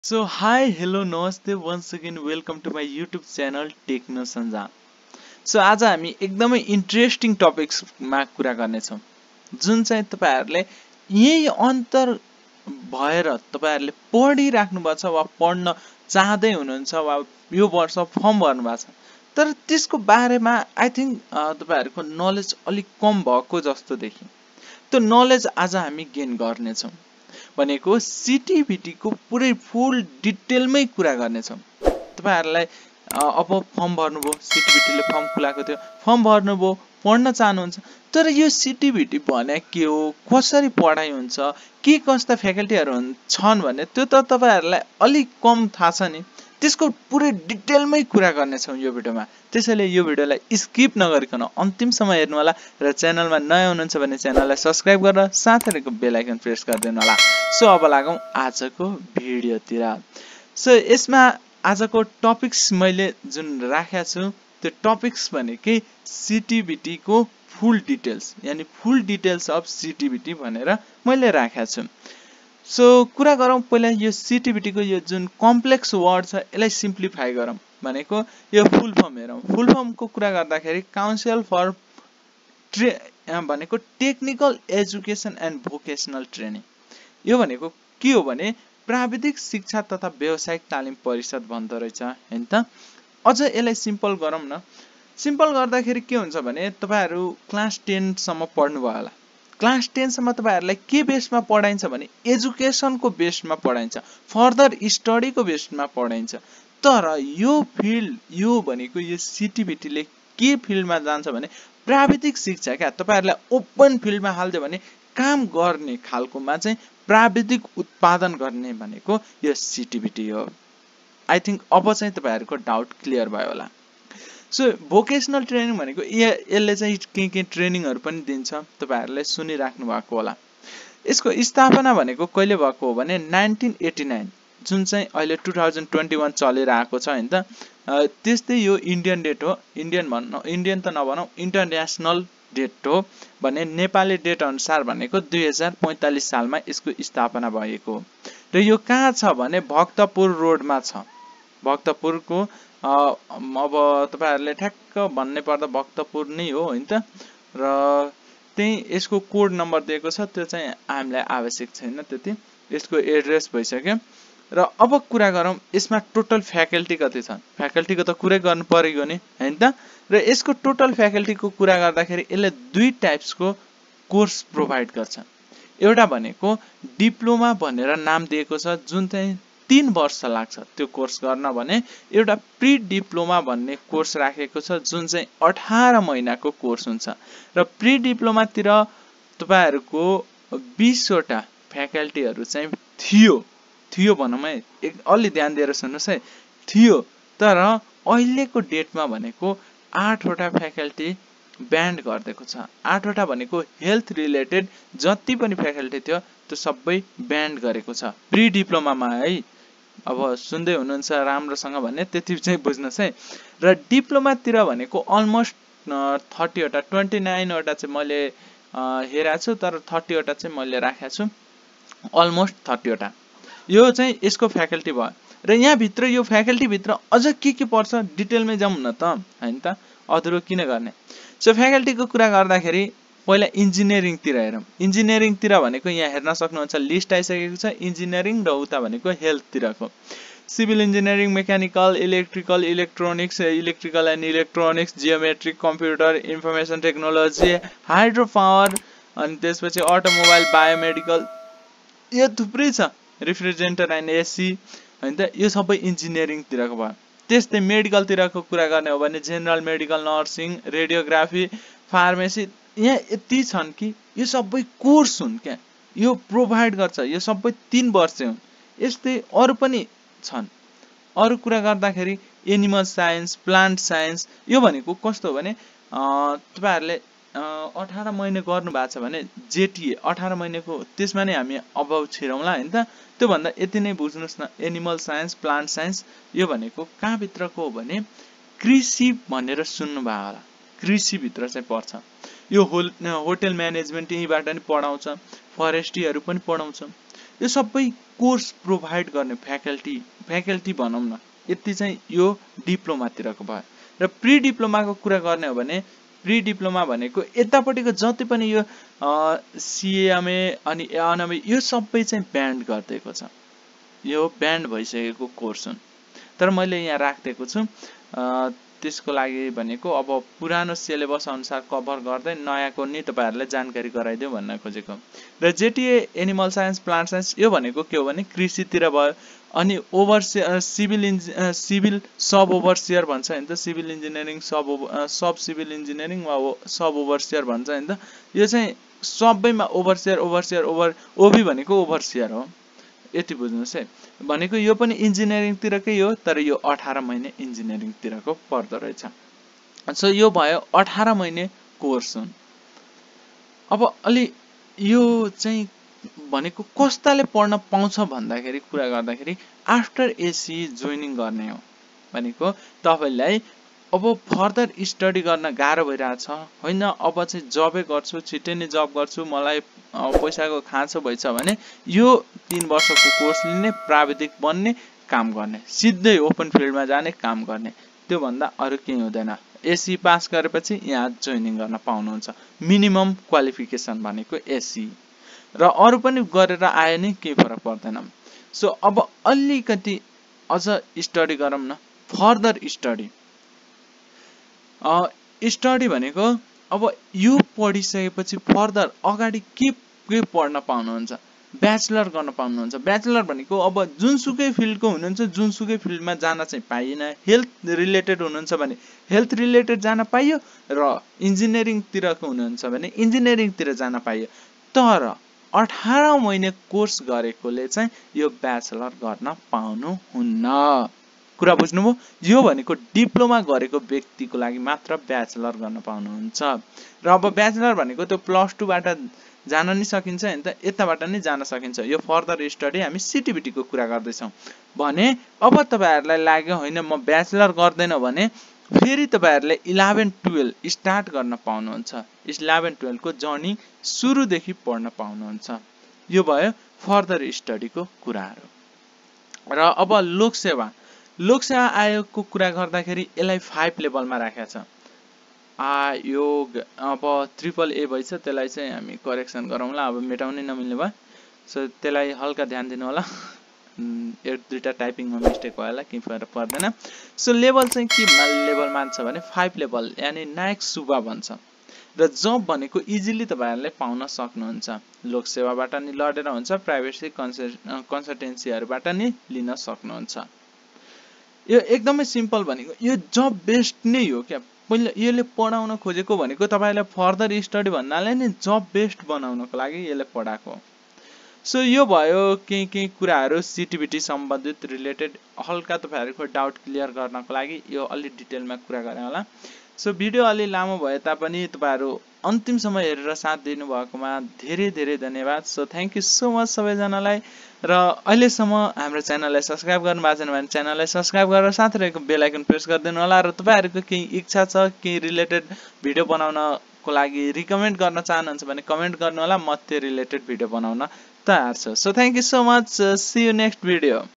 So hi, hello, namaste. Once again, welcome to my YouTube channel Techno sanjal. So आज हामी एकदमै interesting टपिक्समा कुरा गर्नेछौँ जुन चाहिँ तपाईहरुले यही अन्तर भएर तपाईहरुले पढिराख्नु भएको छ वा पढ्न चाहदै हुनुहुन्छ वा यो वर्ष फर्म भर्नु भएको छ तर त्यसको बारेमा आई थिंक तपाईहरुको नलेज अलि कम भएको जस्तो देखियो। त्यो नलेज आज हामी गेन गर्नेछौँ भनेको CTEVT को पुरै फुल डिटेलमै कुरा गर्नेछौँ। तपाईहरुलाई अब फर्म भर्नुभयो, CTEVT ले फर्म खुलाएको थियो, फर्म भर्नुभयो, पढ्न चाहनुहुन्छ तर यो CTEVT भने के हो, कसरी पढाइ हुन्छ, के कस्ता फ्याकल्टीहरु छन् भन्ने त्यो त तपाईहरुलाई अलि कम थाहा छ नि। त्यसको पुरै डिटेलमै कुरा गर्नेछौँ यो भिडियोमा। त्यसैले यो भिडियोलाई स्किप नगरिकन अन्तिमसम्म हेर्नु होला र च्यानलमा नयाँ हुनुहुन्छ भने च्यानललाई सब्स्क्राइब गरेर साथै रहेको बेल आइकन प्रेस गरिदिनु होला। सो अब लागौं आजको भिडियोतिर। सो यसमा आजको टपिक्स मैले जुन राखेको छु त्यो टपिक्स भनेकै CTEVT को फुल डिटेल्स यानी फुल डिटेल्स अफ CTEVT भनेर मैले राखेको छु। सो कुरा गरौँ पहिला यो CTEVT को यो जुन कम्प्लेक्स वर्ड छ यसलाई सिम्प्लिफाई गरौँ भनेको यो फुल फर्म हेरौँ। फुल फर्म को कुरा गर्दाखेरि काउन्सिल फर भनेको technical education and vocational training. यो भनेको के हो भने प्राविधिक शिक्षा तथा व्यावसायिक तालिम परिषद भन्दो रहेछ हैन त। अझ यसलाई सिम्पल गरौँ न। सिम्पल गर्दाखेरि के हुन्छ भने तपाईहरु क्लास 10 सम्म पढ्नु भयो होला। क्लास 10 सम्म तपाईहरुलाई के बेसमा पढाइन्छ भने एजुकेसन को बेसमा पढाइन्छ, फर्दर स्टडी को बेसमा पढाइन्छ। तर यो फिल्ड यो भनेको यो CTEVT ले के फिल्डमा जान्छ भने प्राविधिक शिक्षा क्या। तपाईहरुलाई ओपन फिल्डमा हाल्दियो भने काम गर्ने खालकोमा चाहिँ प्राविधिक उत्पादन गर्ने भनेको यो CTEVT हो। आई थिंक अब चाहिँ तपाईहरुको डाउट क्लियर भयो होला। सो भोकेशनल ट्रेनिङ भनेको यसले चाहिँ के ट्रेनिङहरु पनि दिन्छ, तपाईहरुले सुनिराख्नु भएको होला। यसको स्थापना भनेको कहिले भएको हो भने 1989 जुन चाहिँ अहिले 2021 चलिरहेको छ हैन त। त्यस्तै यो इन्डियन डेट हो, इन्डियन त नभनौं इन्टरनेशनल डेट हो भने नेपाली डेट अनुसार भनेको 2045 सालमा यसको स्थापना भएको हो। र यो कहाँ छ भने भक्तपुर रोडमा छ। भक्तपुरको अब तपाईहरुले ठ्याक्क भन्ने पर्दा भक्तपुर नै हो हैन त। र त्यही यसको कोड नम्बर दिएको छ त्यो चाहिँ हामीलाई आवश्यक छैन त्यति। यसको एड्रेस भइसक्यो। र अब कुरा गरौँ यसमा टोटल फ्याकल्टी कति छन्। फ्याकल्टीको त कुरै गर्नु पर्यो नि हैन त। र यसको टोटल फ्याकल्टीको कुरा गर्दाखेरि यसले दुई टाइप्सको कोर्स प्रोभाइड गर्छ। एउटा भनेको डिप्लोमा भनेर नाम दिएको छ जुन चाहिँ 3 वर्ष लाग्छ त्यो कोर्स गर्न भने एउटा प्री डिप्लोमा भन्ने कोर्स राखेको छ जुन चाहिँ 18 महिनाको कोर्स हुन्छ। र प्री डिप्लोमा तिर तपाईहरुको 20 वटा फ्याकल्टीहरु चाहिँ थियो भनौं है। अलि ध्यान दिएर सुन्नुस् है। थियो तर अहिलेको डेटमा भनेको 8 वटा फ्याकल्टी ब्यान्ड गरिदिएको छ। 8 वटा भनेको हेल्थ रिलेटेड जति पनि फ्याकल्टी थियो त्यो सबै ब्यान्ड गरेको छ प्री डिप्लोमामा है। अब सुन्दै हुनुहुन्छ राम्रोसँग भन्ने त्यति चाहिँ बुझ्नुस् है। र डिप्लोमा तिर भनेको अलमोस्ट 30 वटा 29 वटा चाहिँ मैले हेरेको छु तर 30 वटा चाहिँ मैले राखेको छु। अलमोस्ट 30 वटा यो चाहिँ यसको फ्याकल्टी भयो। र यहाँ भित्र यो फ्याकल्टी भित्र अझ के पर्छ डिटेलमै जाउँ न त हैन त। अधुरो किन गर्ने। सो फ्याकल्टीको कुरा गर्दाखेरि पहिला इन्जिनियरिङ तिर हेरौँ। इन्जिनियरिङ तिर भनेको यहाँ हेर्न सक्नुहुन्छ लिस्ट आइसकेको छ। इन्जिनियरिङ र उता भनेको हेल्थ तिरको civil engineering, mechanical, electrical, electronics, electrical and electronics, geometric, computer, information technology, hydro power अनि त्यसपछि अटोमोबाइल, बायोमेडिकल यो थुप्रै छ। रेफ्रिजरेटर एन्ड एसी हैन त। यो सबै इन्जिनियरिङ तिरको भयो। त्यस्तै मेडिकल तिरको कुरा गर्ने हो भने general medical, nursing, radiography, pharmacy यहाँ यति छन् कि यो सबै कोर्स हुन् क्या। यो प्रोभाइड गर्छ। यो सबै 3 वर्ष हुन्। यस्तै अरु पनि छन्। अरु कुरा गर्दाखेरि एनिमल साइन्स, प्लान्ट साइन्स यो भनेको कस्तो हो भने तपाईहरुले 18 महिना गर्नु भएको छ भने जेटीए 18 महिनाको त्यसमा नै हामी अभाव छिरौँला हैन त। त्यो भन्दा यति नै बुझ्नुस् न। एनिमल साइन्स, प्लान्ट साइन्स यो भनेको कहाँ भित्रको हो भने कृषि भनेर सुन्नु भयो होला। कृषि भित्र चाहिँ पर्छ। यो होटल म्यानेजमेन्ट यहीबाट नि पढाउँछ। फरेस्ट्रीहरु पनि पढाउँछ। यो सबै कोर्स प्रोभाइड गर्ने फ्याकल्टी भनौँ न, यति चाहिँ यो डिप्लोमातिरको भयो। र प्री डिप्लोमाको कुरा गर्ने हो भने प्री डिप्लोमा भनेको यतापट्टिको जति पनि यो सिएमए अनि एएनएमए यो सबै चाहिँ ब्यान्ड गरिदिएको छ, यो ब्यान्ड भइसकेको कोर्स हुन्। तर मैले यहाँ राखिदिएको छु त्यसको लागि भनेको अब पुरानो सिलेबस अनुसार कभर गर्दै नयाँको नि तपाईहरुलाई जानकारी गराइदियो भन्न खोजेको। र JTA animal science plant science यो भनेको के हो भने कृषितिर भयो। अनि सिभिल सब ओभरसियर भन्छ नि त, civil engineering sub civil engineering वा सब ओभरसियर भन्छ नि त, यो चाहिँ सबैमा ओभरसियर ओभी भनेको ओभरसियर हो, यति बुझ्नुस् है। भनेको यो पनि इन्जिनियरिङ तिरकै हो, तर यो 18 महिने इन्जिनियरिङ तिरको पर्दो रहेछ। सो यो भयो 18 महिने कोर्स हुन्। अब अलि यो चाहिँ भनेको कस्ताले पढ्न पाउँछ भन्दाखेरि कुरा गर्दाखेरि आफ्टर एसी जोइनिङ गर्ने हो भनेको तपाईलाई अब फर्दर स्टडी गर्न गाह्रो भइरहेछ हैन, अब चाहिँ जबै गर्छु छिट्टै नै जब गर्छु मलाई पैसाको खाँचो भइछ भने यो 3 वर्षको कोर्स लिने, प्राविधिक बन्ने, काम गर्ने, सिधै ओपन फिल्डमा जाने, काम गर्ने, त्यो भन्दा अरु केही हुँदैन। एसी पास गरेपछि यहाँ जोइनिङ गर्न पाउनुहुन्छ। मिनिमम क्वालिफिकेसन भनेको एसी, र अरु पनि गरेर आए नि केही फरक पर्दैन। सो अब अलिकति अझ स्टडी गरौँ न, फर्दर स्टडी भनेको अब यो पढिसकेपछि फर्दर अगाडि के पढ्न पाउनुहुन्छ, ब्याचलर गर्न पाउनुहुन्छ। ब्याचलर भनेको अब जुनसुकै फिल्डको हुनुहुन्छ जुनसुकै फिल्डमा जान चाहिँ पाइएन। हेल्थ रिलेटेड हुनुहुन्छ भने हेल्थ रिलेटेड जान पाइयो, र इन्जिनियरिङ तिरको हुनुहुन्छ भने इन्जिनियरिङ तिर जान पाइयो। तर 18 महिने कोर्स गरेकोले चाहिँ यो ब्याचलर गर्न पाउनुहुन्न। कुरा बुझ्नुभयो? यो भनेको डिप्लोमा गरेको व्यक्तिको लागि मात्र ब्याचलर गर्न पाउनुहुन्छ। र अब ब्याचलर भनेको त्यो +2 बाट जान नि सकिन्छ नि त, यताबाट नि जान सकिन्छ। यो फर्दर स्टडी हामी सीटीईटी को कुरा गर्दै छौं भने अब तपाईहरुलाई लाग्यो हैन म ब्याचलर गर्दैन भने फेरि तपाईहरुले 11-12 स्टार्ट गर्न पाउनुहुन्छ। 11-12 को जर्नी सुरुदेखि पढ्न पाउनुहुन्छ। यो भयो फर्दर स्टडी को कुराहरु। र अब लोकसेवा आयोगको कुरा गर्दाखेरि यसलाई 5 लेभलमा राखेको छ। यो अब AAA भइछ, त्यसलाई चाहिँ हामी करेक्सन गरौँला, अब मेटाउनै नमिल्ने भयो। सो त्यसलाई हल्का ध्यान दिनु होला, एक दुईटा टाइपिङमा मिस्टेक भयो होला, केही फरक पर्दैन। सो लेभल चाहिँ के लेभल मान्छ भने 5 लेभल, यानी नायक सुब्बा भन्छ। र जब भनेको इजिली तपाईहरुले पाउन सक्नुहुन्छ। लोकसेवाबाट नि लडेर हुन्छ, प्राइभेट कन्सल्टेन्सीहरुबाट नि लिन सक्नुहुन्छ। यो एकदमै सिम्पल भनेको यो जब बेस्ड नै हो क्या। पहिले यसले पढाउन खोजेको भनेको तपाईलाई फर्दर स्टडी भन्नाले नि जब बेस्ड बनाउनको लागि यसले पढाएको। सो यो भयो केही कुराहरु सीटीईटी सम्बन्धित रिलेटेड, हल्का तपाईहरुको डाउट क्लियर गर्नको लागि यो अलि डिटेलमा कुरा गरे होला। सो भिडियो अलि लामो भए तापनि तपाईहरु अन्तिमसम्म हेरेर साथ दिनु भएकोमा धेरै धन्यवाद। So thank you so much सबैजनालाई। र अहिलेसम्म हाम्रो च्यानललाई सब्स्क्राइब गर्नु भएको छैन भने च्यानललाई सब्स्क्राइब गरेर साथै रहेको बेल आइकन प्रेस गरिदिनु होला। र तपाईहरुको केही इच्छा छ, केही रिलेटेड भिडियो बनाउनको लागि रिकमेन्ड गर्न चाहनुहुन्छ भने कमेन्ट गर्नु होला, म त्यो रिलेटेड भिडियो बनाउन तयार छु। So thank you so much, see you next video.